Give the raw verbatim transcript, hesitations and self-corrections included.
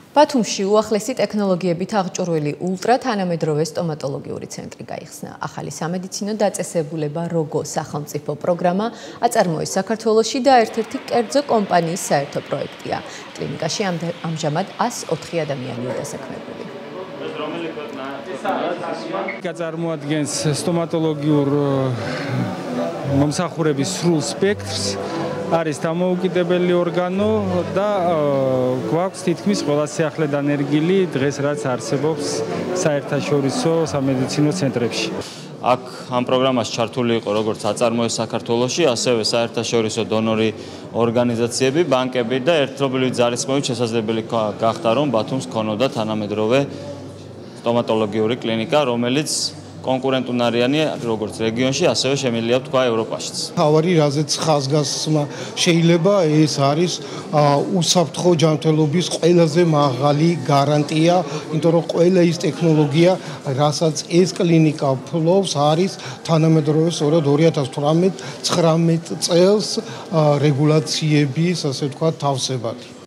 ბათუმში უახლესი ტექნოლოგიებით აღჭურვილი ულტრა თანამედროვე სტომატოლოგიური ცენტრი გაიხსნა. ახალი სამედიცინო დაწესებულება როგო სახელმწიფო პროგრამა აწარმოეს საქართველოში და ერთ-ერთი კერძო კომპანიის საერთო პროექტია. კლინიკაში ამჟამად ას ოთხი ადამიანია დასაქმებული. გაწარმოადგენს სტომატოლოგიურ მომსახურების სრულ სპექტრს. არის დამოუკიდებელი ორგანო და გვაქვს თითქმის ყველა სიახლედან ერგილი დღეს რაც არსებობს საერთაშორისო სამედიცინო ცენტრებში. აქ ამ პროგრამაში ჩართული იყო როგორც აწარმოეს საქართველოში, ასევე საერთაშორისო დონორი ორგანიზაციები, ბანკები და ერთდროულად ძალისხმევით შესაძლებელი გახდა რომ ბათუმს ქონოდა თანამედროვე სტომატოლოგიური კლინიკა, რომელიც კონკურენტუნარიანი როგორც რეგიონში, ასევე შემიძლია ვთქვა ევროპაშიც. თავარი რაზეც ხაზგასმა შეიძლება ეს არის უსაფრთხო ჯანმრთელობის ყველაზე მაღალი გარანტია, იმიტომ რომ ყველა ის ტექნოლოგია, რასაც ეს კლინიკა ფლობს, არის თანამედროვე სწორედ ორი ათას თვრამეტ ცხრამეტ წელს რეგულაციების, ასე ვთქვათ, თავსებადი.